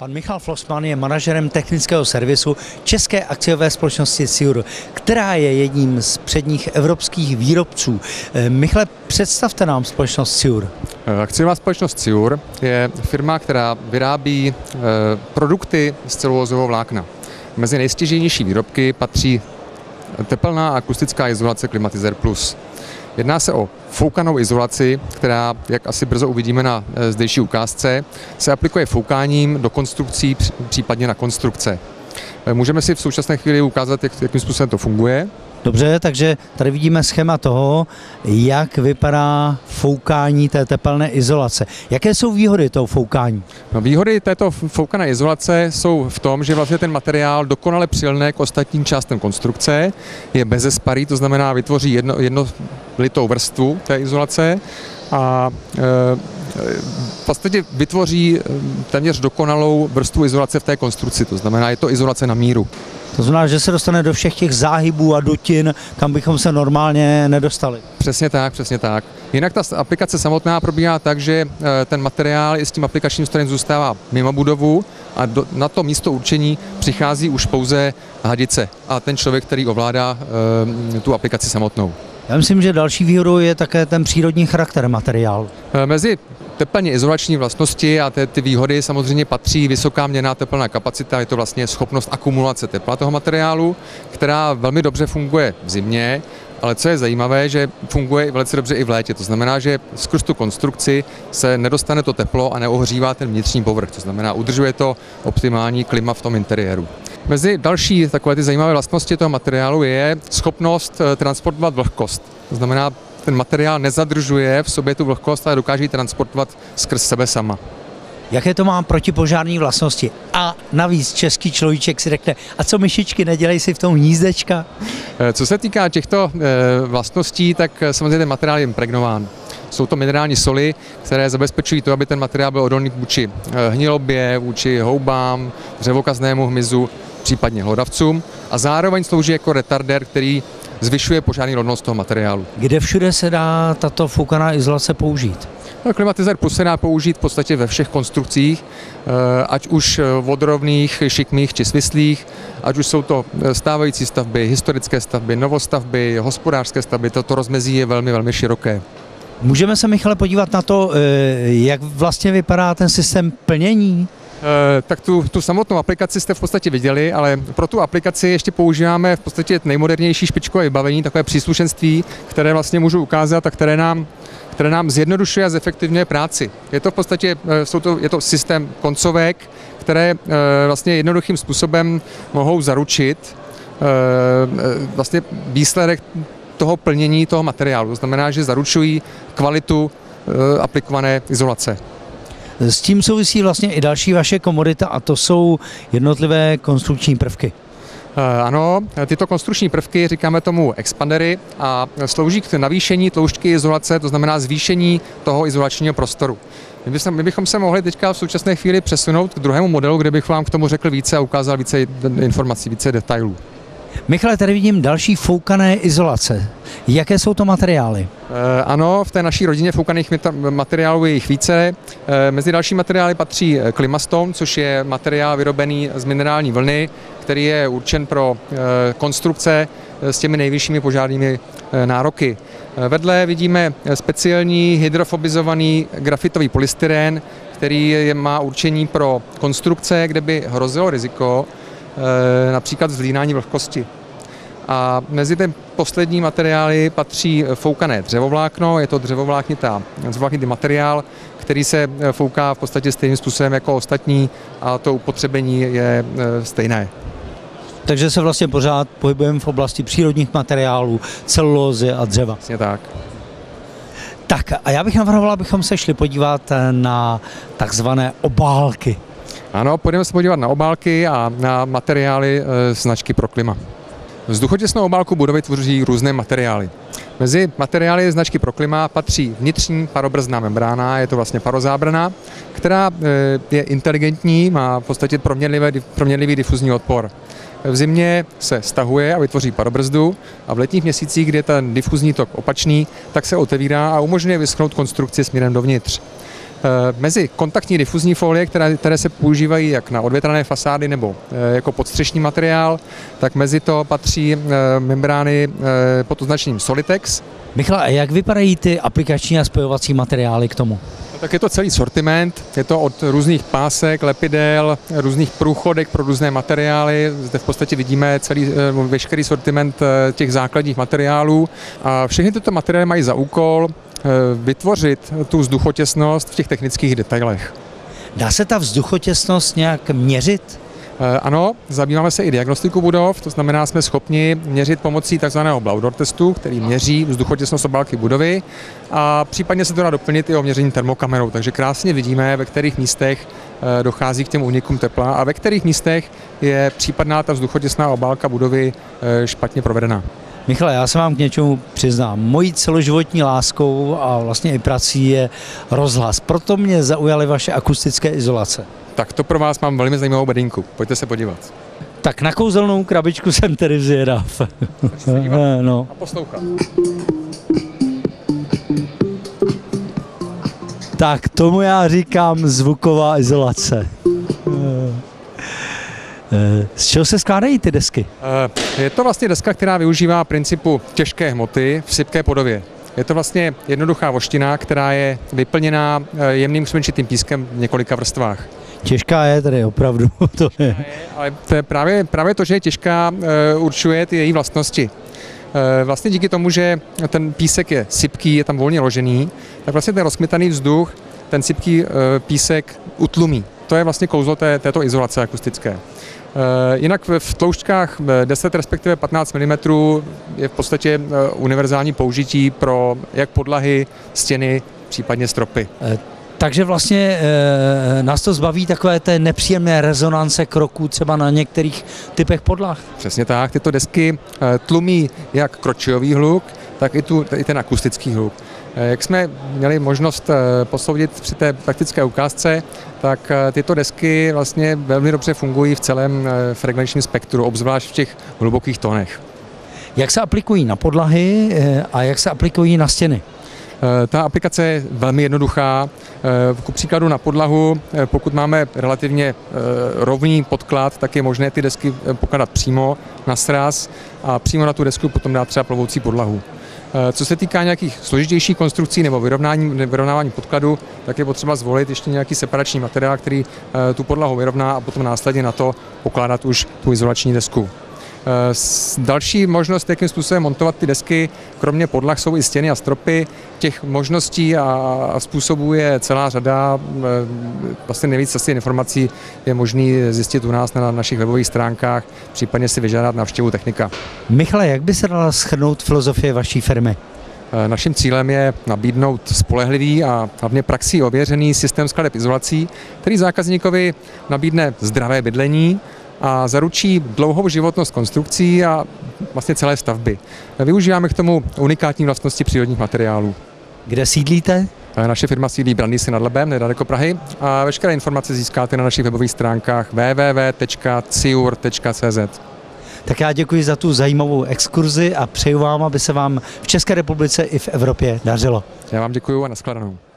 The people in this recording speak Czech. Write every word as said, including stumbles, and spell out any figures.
Pan Michal Flossmann je manažerem technického servisu české akciové společnosti C I U R, která je jedním z předních evropských výrobců. Michale, představte nám společnost C I U R. Akciová společnost C I U R je firma, která vyrábí produkty z celulózového vlákna. Mezi nejstěžejnější výrobky patří tepelná a akustická izolace Climatizer Plus. Jedná se o foukanou izolaci, která, jak asi brzo uvidíme na zdejší ukázce, se aplikuje foukáním do konstrukcí, případně na konstrukce. Můžeme si v současné chvíli ukázat, jak, jakým způsobem to funguje. Dobře, takže tady vidíme schéma toho, jak vypadá foukání té tepelné izolace. Jaké jsou výhody toho foukání? No, výhody této foukané izolace jsou v tom, že vlastně ten materiál dokonale přilne k ostatním částem konstrukce, je bezesparý, to znamená vytvoří jedno, jednolitou vrstvu té izolace a e, v podstatě vytvoří téměř dokonalou vrstvu izolace v té konstrukci, to znamená, je to izolace na míru. To znamená, že se dostane do všech těch záhybů a dutin, kam bychom se normálně nedostali. Přesně tak, přesně tak. Jinak ta aplikace samotná probíhá tak, že ten materiál i s tím aplikačním strojem zůstává mimo budovu a do, na to místo určení přichází už pouze hadice a ten člověk, který ovládá e, tu aplikaci samotnou. Já myslím, že další výhodou je také ten přírodní charakter materiálu. Mezi teplně izolační vlastnosti a ty, ty výhody samozřejmě patří vysoká měnná teplná kapacita, je to vlastně schopnost akumulace tepla toho materiálu, která velmi dobře funguje v zimě, ale co je zajímavé, že funguje velice dobře i v létě, to znamená, že skrz tu konstrukci se nedostane to teplo a neohřívá ten vnitřní povrch, to znamená, udržuje to optimální klima v tom interiéru. Mezi další takové ty zajímavé vlastnosti toho materiálu je schopnost transportovat vlhkost, to znamená, ten materiál nezadržuje v sobě tu vlhkost, ale dokáže ji transportovat skrz sebe sama. Jaké to má protipožární vlastnosti? A navíc český človíček si řekne, a co myšičky, nedělej si v tom hnízdečka? Co se týká těchto vlastností, tak samozřejmě ten materiál je impregnován. Jsou to minerální soli, které zabezpečují to, aby ten materiál byl odolný vůči hnilobě, vůči houbám, dřevokaznému hmyzu, případně hlodavcům a zároveň slouží jako retardér, který zvyšuje požární rodnost toho materiálu. Kde všude se dá tato foukaná izolace použít? No, Climatizer Plus se dá použít v podstatě ve všech konstrukcích, ať už vodorovných, šikmých či svislých, ať už jsou to stávající stavby, historické stavby, novostavby, hospodářské stavby, toto rozmezí je velmi, velmi široké. Můžeme se, Michale, podívat na to, jak vlastně vypadá ten systém plnění? Tak tu, tu samotnou aplikaci jste v podstatě viděli, ale pro tu aplikaci ještě používáme v podstatě nejmodernější špičkové vybavení, takové příslušenství, které vlastně můžu ukázat a které nám, které nám zjednodušuje a zefektivňuje práci. Je to v podstatě jsou to, je to systém koncovek, které vlastně jednoduchým způsobem mohou zaručit vlastně výsledek toho plnění toho materiálu. To znamená, že zaručují kvalitu aplikované izolace. S tím souvisí vlastně i další vaše komodita a to jsou jednotlivé konstrukční prvky. Ano, tyto konstrukční prvky, říkáme tomu expandery a slouží k navýšení tloušťky izolace, to znamená zvýšení toho izolačního prostoru. My bychom se mohli teďka v současné chvíli přesunout k druhému modelu, kde bych vám k tomu řekl více a ukázal více informací, více detailů. Michale, tady vidím další foukané izolace. Jaké jsou to materiály? E, ano, v té naší rodině foukaných materiálů je jich více. E, mezi další materiály patří Climastone, což je materiál vyrobený z minerální vlny, který je určen pro e, konstrukce s těmi nejvyššími požárními e, nároky. E, vedle vidíme speciální hydrofobizovaný grafitový polystyren, který je, má určení pro konstrukce, kde by hrozilo riziko například zlínání vlhkosti. A mezi ty poslední materiály patří foukané dřevovlákno, je to dřevovláknitá, dřevovláknitý materiál, který se fouká v podstatě stejným způsobem jako ostatní a to upotřebení je stejné. Takže se vlastně pořád pohybujeme v oblasti přírodních materiálů, celulózy a dřeva. Vlastně tak. Tak a já bych navrhoval, abychom se šli podívat na takzvané obálky. Ano, půjdeme se podívat na obálky a na materiály e, značky Proklima. Vzduchotěsnou obálku budovy tvoří různé materiály. Mezi materiály značky Proklima patří vnitřní parobrzná membrána, je to vlastně parozábrana, která e, je inteligentní, má v podstatě proměnlivý, proměnlivý difuzní odpor. V zimě se stahuje a vytvoří parobrzdu a v letních měsících, kdy je ten difuzní tok opačný, tak se otevírá a umožňuje vyschnout konstrukci směrem dovnitř. Mezi kontaktní difuzní folie, které, které se používají jak na odvětrané fasády nebo jako podstřešní materiál, tak mezi to patří membrány pod označením Solitex. Michale, a jak vypadají ty aplikační a spojovací materiály k tomu? Tak je to celý sortiment, je to od různých pásek, lepidel, různých průchodek pro různé materiály. Zde v podstatě vidíme celý veškerý sortiment těch základních materiálů a všechny tyto materiály mají za úkol vytvořit tu vzduchotěsnost v těch technických detailech. Dá se ta vzduchotěsnost nějak měřit? Ano, zabýváme se i diagnostikou budov, to znamená, jsme schopni měřit pomocí tzv. Blaudor testu, který měří vzduchotěsnost obálky budovy a případně se to dá doplnit i o měření termokamerou, takže krásně vidíme, ve kterých místech dochází k těm únikům tepla a ve kterých místech je případná ta vzduchotěsná obálka budovy špatně provedená. Michale, já se vám k něčemu přiznám. Mojí celoživotní láskou a vlastně i prací je rozhlas. Proto mě zaujaly vaše akustické izolace. Tak to pro vás mám velmi zajímavou bedínku. Pojďte se podívat. Tak na kouzelnou krabičku jsem tedy zvědav. No. A poslouchat. Tak tomu já říkám zvuková izolace. Z čeho se skládají ty desky? Je to vlastně deska, která využívá principu těžké hmoty v sypké podobě. Je to vlastně jednoduchá voština, která je vyplněná jemným křmenčitým pískem v několika vrstvách. Těžká je tedy opravdu. To je. Ale to je právě, právě to, že je těžká, určuje ty její vlastnosti. Vlastně díky tomu, že ten písek je sypký, je tam volně ložený, tak vlastně ten rozkmitaný vzduch, ten sypký písek utlumí. To je vlastně kouzlo té, této izolace akustické. Jinak v tloušťkách deset respektive patnáct milimetrů je v podstatě univerzální použití pro jak podlahy, stěny, případně stropy. Takže vlastně e, nás to zbaví takové té nepříjemné rezonance kroků třeba na některých typech podlah. Přesně tak, tyto desky tlumí jak kročiový hluk, tak i, tu, i ten akustický hluk. Jak jsme měli možnost posoudit při té praktické ukázce, tak tyto desky vlastně velmi dobře fungují v celém frekvenčním spektru, obzvlášť v těch hlubokých tónech. Jak se aplikují na podlahy a jak se aplikují na stěny? Ta aplikace je velmi jednoduchá. Ku příkladu na podlahu, pokud máme relativně rovný podklad, tak je možné ty desky pokládat přímo na sraz a přímo na tu desku potom dát třeba plovoucí podlahu. Co se týká nějakých složitějších konstrukcí nebo vyrovnání, vyrovnávání podkladu, tak je potřeba zvolit ještě nějaký separační materiál, který tu podlahu vyrovná a potom následně na to pokládat už tu izolační desku. Další možnost, jakým způsobem montovat ty desky, kromě podlah jsou i stěny a stropy. Těch možností a způsobů je celá řada. Vlastně nejvíc asi informací je možný zjistit u nás na našich webových stránkách, případně si vyžádat návštěvu technika. Michale, jak by se dala shrnout filozofie vaší firmy? Naším cílem je nabídnout spolehlivý a hlavně praxí ověřený systém skladeb izolací, který zákazníkovi nabídne zdravé bydlení a zaručí dlouhou životnost konstrukcí a vlastně celé stavby. Využíváme k tomu unikátní vlastnosti přírodních materiálů. Kde sídlíte? Naše firma sídlí v Brandýse nad Labem, nedaleko Prahy, a veškeré informace získáte na našich webových stránkách w w w tečka ciur tečka c z. Tak já děkuji za tu zajímavou exkurzi a přeju vám, aby se vám v České republice i v Evropě dařilo. Já vám děkuji a nashledanou.